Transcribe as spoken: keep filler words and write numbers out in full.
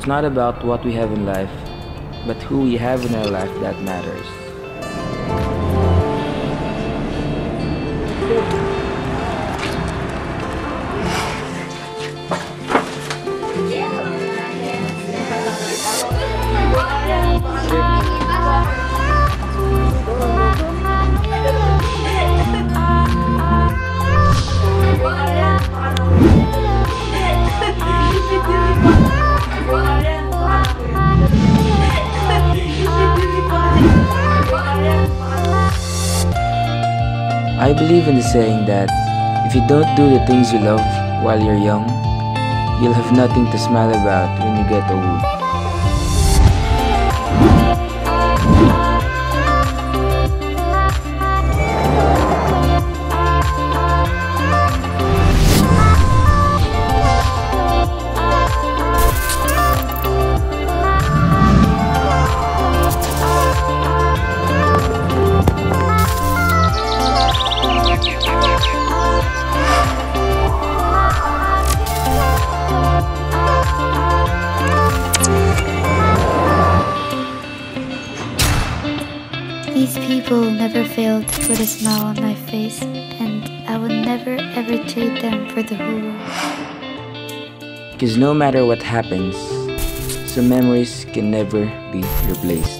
It's not about what we have in life, but who we have in our life that matters. I believe in the saying that if you don't do the things you love while you're young, you'll have nothing to smile about when you get old. These people never failed to put a smile on my face, and I would never ever trade them for the whole world. Because no matter what happens, some memories can never be replaced.